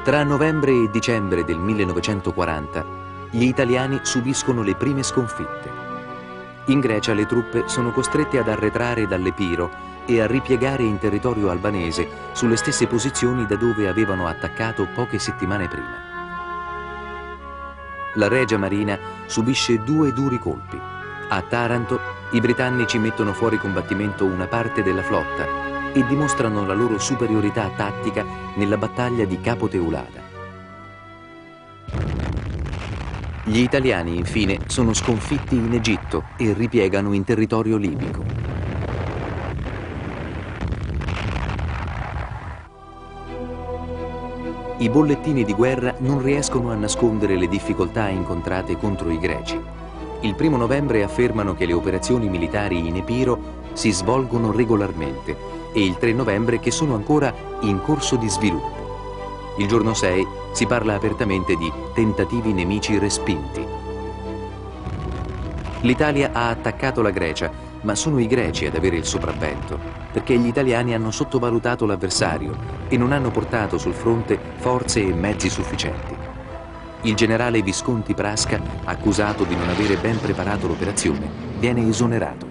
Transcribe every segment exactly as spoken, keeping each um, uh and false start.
Tra novembre e dicembre del millenovecentoquaranta, gli italiani subiscono le prime sconfitte. In Grecia le truppe sono costrette ad arretrare dall'Epiro e a ripiegare in territorio albanese sulle stesse posizioni da dove avevano attaccato poche settimane prima. La Regia Marina subisce due duri colpi. A Taranto i britannici mettono fuori combattimento una parte della flotta e dimostrano la loro superiorità tattica nella battaglia di Capo Teulada. Gli italiani, infine, sono sconfitti in Egitto e ripiegano in territorio libico. I bollettini di guerra non riescono a nascondere le difficoltà incontrate contro i greci. Il primo novembre affermano che le operazioni militari in Epiro si svolgono regolarmente e il tre novembre che sono ancora in corso di sviluppo. Il giorno sei si parla apertamente di tentativi nemici respinti. L'Italia ha attaccato la Grecia, ma sono i greci ad avere il sopravvento, perché gli italiani hanno sottovalutato l'avversario e non hanno portato sul fronte forze e mezzi sufficienti. Il generale Visconti Prasca, accusato di non avere ben preparato l'operazione, viene esonerato.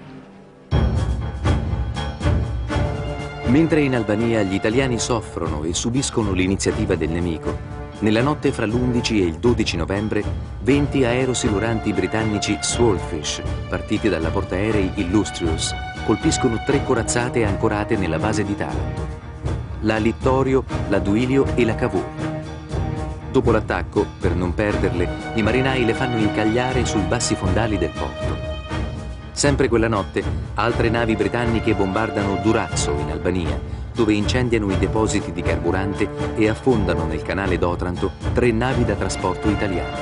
Mentre in Albania gli italiani soffrono e subiscono l'iniziativa del nemico, nella notte fra l'undici e il dodici novembre, venti aerosiluranti britannici Swordfish, partiti dalla portaerei Illustrious, colpiscono tre corazzate ancorate nella base di Taranto: la Littorio, la Duilio e la Cavour. Dopo l'attacco, per non perderle, i marinai le fanno incagliare sui bassi fondali del porto. Sempre quella notte, altre navi britanniche bombardano Durazzo, in Albania, dove incendiano i depositi di carburante e affondano nel canale d'Otranto tre navi da trasporto italiane.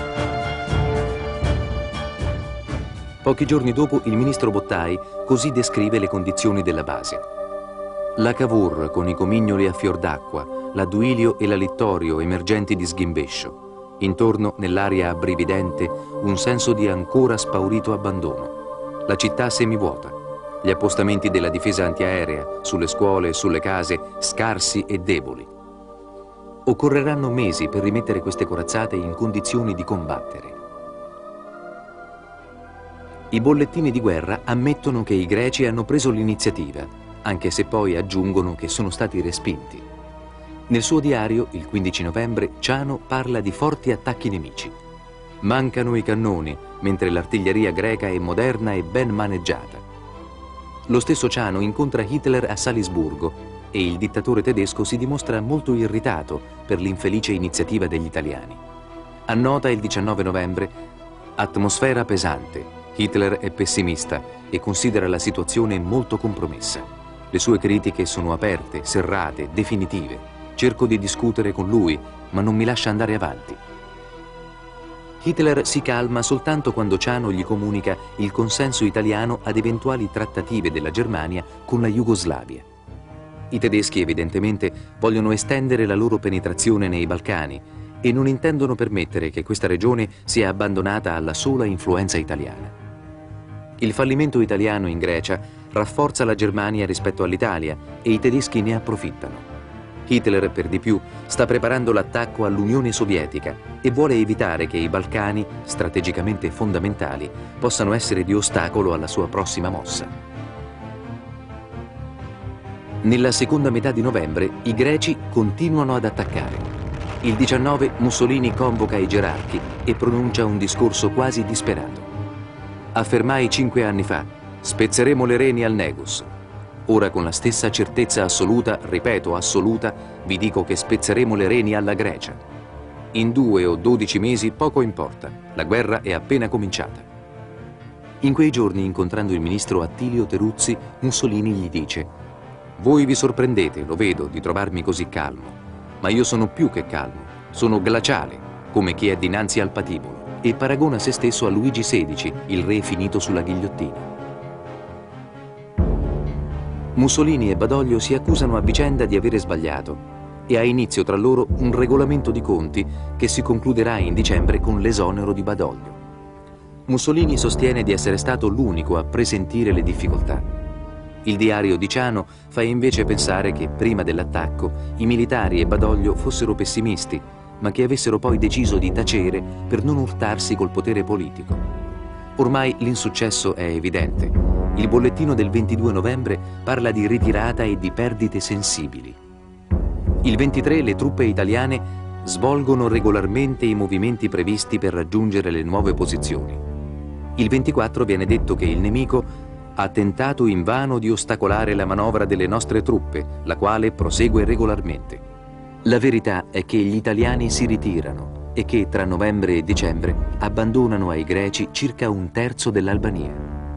Pochi giorni dopo, il ministro Bottai così descrive le condizioni della base. La Cavour, con i comignoli a fior d'acqua, la Duilio e la Littorio emergenti di sghimbescio. Intorno, nell'aria abbrividente, un senso di ancora spaurito abbandono. La città semivuota, gli appostamenti della difesa antiaerea sulle scuole e sulle case scarsi e deboli. Occorreranno mesi per rimettere queste corazzate in condizioni di combattere. I bollettini di guerra ammettono che i greci hanno preso l'iniziativa, anche se poi aggiungono che sono stati respinti. Nel suo diario, il quindici novembre, Ciano parla di forti attacchi nemici. Mancano i cannoni, mentre l'artiglieria greca è moderna e ben maneggiata. Lo stesso Ciano incontra Hitler a Salisburgo e il dittatore tedesco si dimostra molto irritato per l'infelice iniziativa degli italiani. Annota il diciannove novembre: atmosfera pesante, Hitler è pessimista e considera la situazione molto compromessa. Le sue critiche sono aperte, serrate, definitive. Cerco di discutere con lui, ma non mi lascia andare avanti. Hitler si calma soltanto quando Ciano gli comunica il consenso italiano ad eventuali trattative della Germania con la Jugoslavia. I tedeschi evidentemente vogliono estendere la loro penetrazione nei Balcani e non intendono permettere che questa regione sia abbandonata alla sola influenza italiana. Il fallimento italiano in Grecia rafforza la Germania rispetto all'Italia e i tedeschi ne approfittano. Hitler, per di più, sta preparando l'attacco all'Unione Sovietica e vuole evitare che i Balcani, strategicamente fondamentali, possano essere di ostacolo alla sua prossima mossa. Nella seconda metà di novembre i greci continuano ad attaccare. Il diciannove Mussolini convoca i gerarchi e pronuncia un discorso quasi disperato. Affermai cinque anni fa: spezzeremo le reni al Negus. Ora con la stessa certezza assoluta, ripeto assoluta, vi dico che spezzeremo le reni alla Grecia. In due o dodici mesi poco importa, la guerra è appena cominciata. In quei giorni, incontrando il ministro Attilio Teruzzi, Mussolini gli dice: voi vi sorprendete, lo vedo, di trovarmi così calmo, ma io sono più che calmo, sono glaciale, come chi è dinanzi al patibolo, e paragona se stesso a Luigi sedicio, il re finito sulla ghigliottina. Mussolini e Badoglio si accusano a vicenda di avere sbagliato e ha inizio tra loro un regolamento di conti che si concluderà in dicembre con l'esonero di Badoglio. Mussolini sostiene di essere stato l'unico a presentire le difficoltà. Il diario di Ciano fa invece pensare che prima dell'attacco i militari e Badoglio fossero pessimisti ma che avessero poi deciso di tacere per non urtarsi col potere politico. Ormai l'insuccesso è evidente. Il bollettino del ventidue novembre parla di ritirata e di perdite sensibili. Il ventitré le truppe italiane svolgono regolarmente i movimenti previsti per raggiungere le nuove posizioni. Il ventiquattro viene detto che il nemico ha tentato invano di ostacolare la manovra delle nostre truppe, la quale prosegue regolarmente. La verità è che gli italiani si ritirano e che tra novembre e dicembre abbandonano ai greci circa un terzo dell'Albania.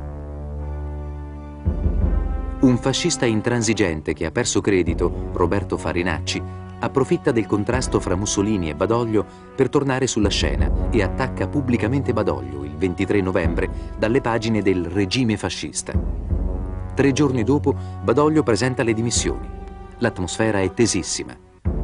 Un fascista intransigente che ha perso credito, Roberto Farinacci, approfitta del contrasto fra Mussolini e Badoglio per tornare sulla scena e attacca pubblicamente Badoglio il ventitré novembre dalle pagine del regime fascista. Tre giorni dopo Badoglio presenta le dimissioni. L'atmosfera è tesissima.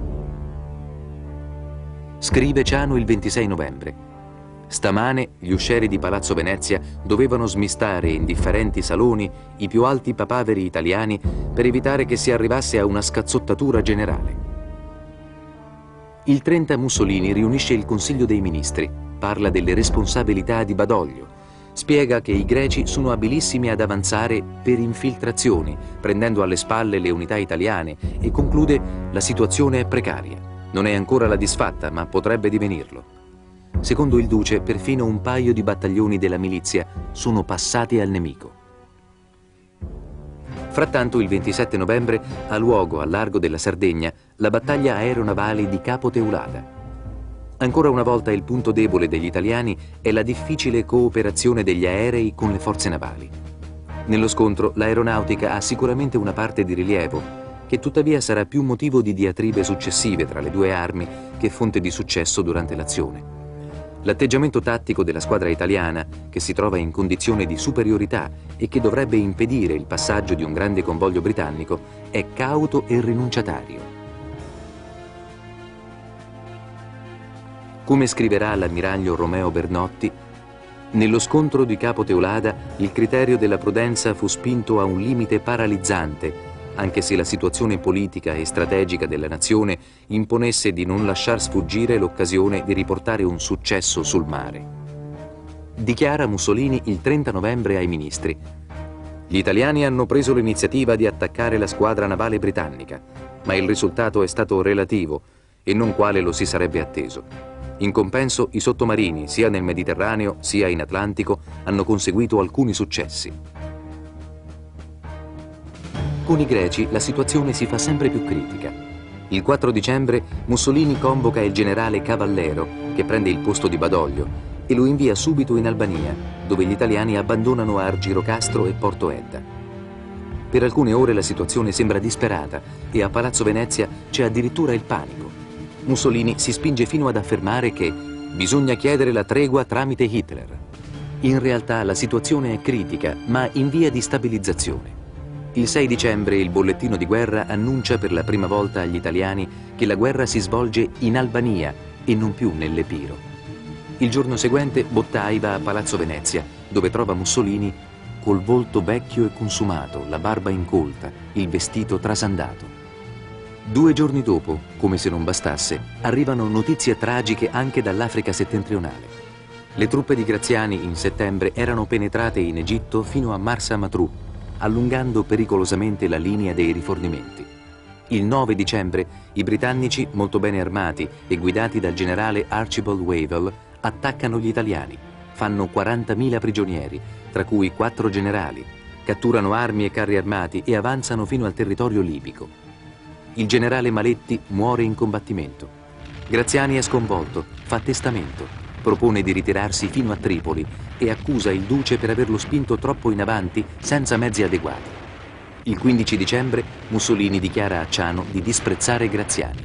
Scrive Ciano il ventisei novembre. Stamane gli uscieri di Palazzo Venezia dovevano smistare in differenti saloni i più alti papaveri italiani per evitare che si arrivasse a una scazzottatura generale. Il trenta Mussolini riunisce il Consiglio dei Ministri, parla delle responsabilità di Badoglio, spiega che i greci sono abilissimi ad avanzare per infiltrazioni, prendendo alle spalle le unità italiane, e conclude: la situazione è precaria. Non è ancora la disfatta, ma potrebbe divenirlo. Secondo il duce, perfino un paio di battaglioni della milizia sono passati al nemico. Frattanto, il ventisette novembre ha luogo, al largo della Sardegna, la battaglia aeronavale di Capo Teulada. Ancora una volta il punto debole degli italiani è la difficile cooperazione degli aerei con le forze navali. Nello scontro l'aeronautica ha sicuramente una parte di rilievo, che tuttavia sarà più motivo di diatribe successive tra le due armi che fonte di successo durante l'azione. L'atteggiamento tattico della squadra italiana, che si trova in condizione di superiorità e che dovrebbe impedire il passaggio di un grande convoglio britannico, è cauto e rinunciatario. Come scriverà l'ammiraglio Romeo Bernotti, nello scontro di Capo Teulada il criterio della prudenza fu spinto a un limite paralizzante, anche se la situazione politica e strategica della nazione imponesse di non lasciar sfuggire l'occasione di riportare un successo sul mare. Dichiara Mussolini il trenta novembre ai ministri: gli italiani hanno preso l'iniziativa di attaccare la squadra navale britannica, ma il risultato è stato relativo e non quale lo si sarebbe atteso. In compenso, i sottomarini, sia nel Mediterraneo sia in Atlantico, hanno conseguito alcuni successi. Con i greci la situazione si fa sempre più critica. Il quattro dicembre Mussolini convoca il generale Cavallero, che prende il posto di Badoglio, e lo invia subito in Albania, dove gli italiani abbandonano Argirocastro e Porto Edda. Per alcune ore la situazione sembra disperata e a Palazzo Venezia c'è addirittura il panico. Mussolini si spinge fino ad affermare che bisogna chiedere la tregua tramite Hitler. In realtà la situazione è critica, ma in via di stabilizzazione. Il sei dicembre il bollettino di guerra annuncia per la prima volta agli italiani che la guerra si svolge in Albania e non più nell'Epiro. Il giorno seguente Bottai va a Palazzo Venezia, dove trova Mussolini col volto vecchio e consumato, la barba incolta, il vestito trasandato. Due giorni dopo, come se non bastasse, arrivano notizie tragiche anche dall'Africa settentrionale. Le truppe di Graziani in settembre erano penetrate in Egitto fino a Marsa Matruh, allungando pericolosamente la linea dei rifornimenti. Il nove dicembre i britannici, molto bene armati e guidati dal generale Archibald Wavell, attaccano gli italiani. Fanno quarantamila prigionieri, tra cui quattro generali, catturano armi e carri armati e avanzano fino al territorio libico. Il generale Maletti muore in combattimento. Graziani è sconvolto, fa testamento, propone di ritirarsi fino a Tripoli e accusa il duce per averlo spinto troppo in avanti senza mezzi adeguati. Il quindici dicembre Mussolini dichiara a Ciano di disprezzare Graziani.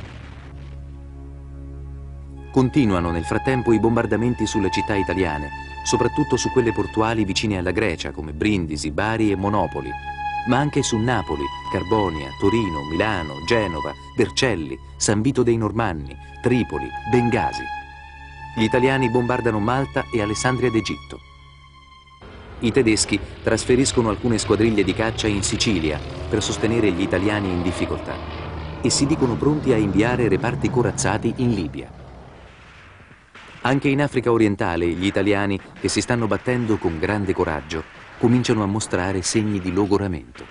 Continuano nel frattempo i bombardamenti sulle città italiane, soprattutto su quelle portuali vicine alla Grecia come Brindisi, Bari e Monopoli, ma anche su Napoli, Carbonia, Torino, Milano, Genova, Vercelli, San Vito dei Normanni, Tripoli, Bengasi. Gli italiani bombardano Malta e Alessandria d'Egitto. I tedeschi trasferiscono alcune squadriglie di caccia in Sicilia per sostenere gli italiani in difficoltà. e si dicono pronti a inviare reparti corazzati in Libia. Anche in Africa orientale gli italiani, che si stanno battendo con grande coraggio, cominciano a mostrare segni di logoramento.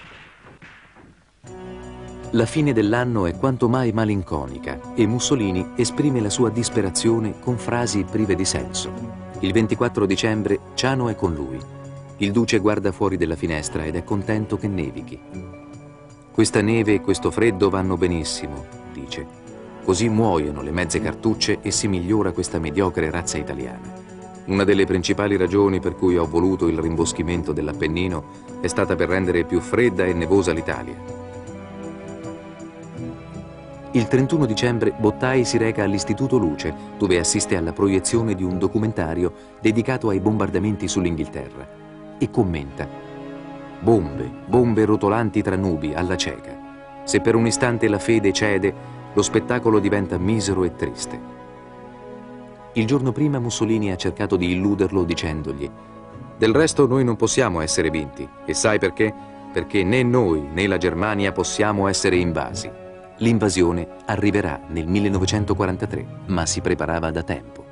La fine dell'anno è quanto mai malinconica e Mussolini esprime la sua disperazione con frasi prive di senso. Il ventiquattro dicembre Ciano è con lui. Il duce guarda fuori dalla finestra ed è contento che nevichi. Questa neve e questo freddo vanno benissimo, dice. Così muoiono le mezze cartucce e si migliora questa mediocre razza italiana. Una delle principali ragioni per cui ho voluto il rimboschimento dell'Appennino è stata per rendere più fredda e nevosa l'Italia. Il trentuno dicembre Bottai si reca all'Istituto Luce, dove assiste alla proiezione di un documentario dedicato ai bombardamenti sull'Inghilterra, e commenta: bombe, bombe rotolanti tra nubi, alla cieca. Se per un istante la fede cede, lo spettacolo diventa misero e triste. Il giorno prima Mussolini ha cercato di illuderlo dicendogli: del resto noi non possiamo essere vinti, e sai perché? Perché né noi né la Germania possiamo essere invasi. L'invasione arriverà nel millenovecentoquarantatré, ma si preparava da tempo.